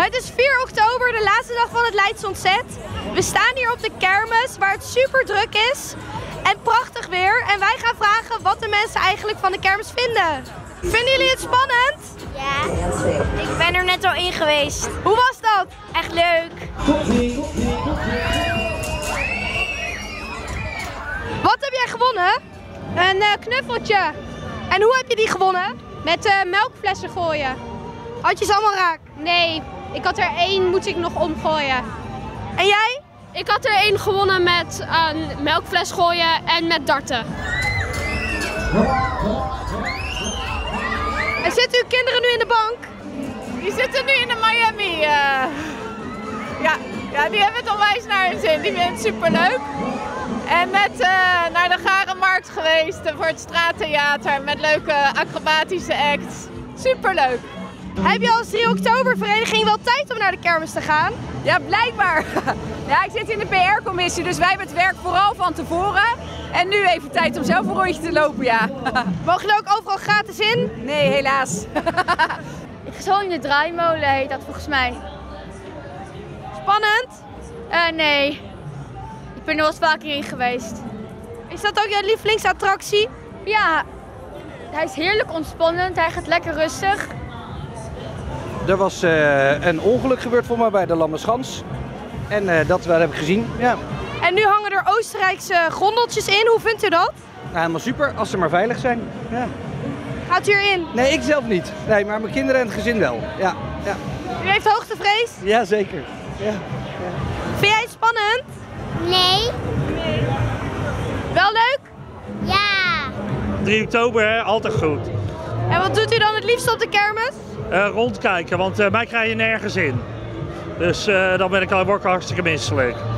Het is 4 oktober, de laatste dag van het Leids Ontzet. We staan hier op de kermis waar het super druk is en prachtig weer. En wij gaan vragen wat de mensen eigenlijk van de kermis vinden. Vinden jullie het spannend? Ja, ik ben er net al in geweest. Hoe was dat? Echt leuk. Wat heb jij gewonnen? Een knuffeltje. En hoe heb je die gewonnen? Met melkflessen gooien. Had je ze allemaal raak? Nee, ik had er 1 moet ik nog omgooien. En jij? Ik had er 1 gewonnen met een melkfles gooien en met darten. En zitten uw kinderen nu in de bank? Die zitten nu in de Miami. Ja, die hebben het onwijs naar hun zin. Die vinden het superleuk. En met naar de Garenmarkt geweest voor het straattheater met leuke acrobatische acts. Superleuk. Heb je als 3 oktober vereniging wel tijd om naar de kermis te gaan? Ja, blijkbaar. Ja, ik zit in de PR-commissie, dus wij hebben het werk vooral van tevoren. En nu even tijd om zelf een rondje te lopen, ja. Mogen jullie ook overal gratis in? Nee, helaas. Ik zal in de draaimolen, heet dat volgens mij. Spannend? Nee, ik ben er wel eens vaker in geweest. Is dat ook jouw lievelingsattractie? Ja, hij is heerlijk ontspannend, hij gaat lekker rustig. Er was een ongeluk gebeurd voor mij bij de Lammerschans. En dat heb ik gezien, ja. En nu hangen er Oostenrijkse grondeltjes in. Hoe vindt u dat? Nou, helemaal super, als ze maar veilig zijn. Ja. Gaat u erin? Nee, ik zelf niet. Nee, maar mijn kinderen en het gezin wel. Ja, ja. U heeft hoogtevrees? Ja, zeker. Ja. Vind jij het spannend? Nee. Wel leuk? Ja. 3 oktober, hè? Altijd goed. En wat doet u dan het liefst op de kermis? Rondkijken, want mij krijg je nergens in. Dus dan word ik hartstikke misselijk.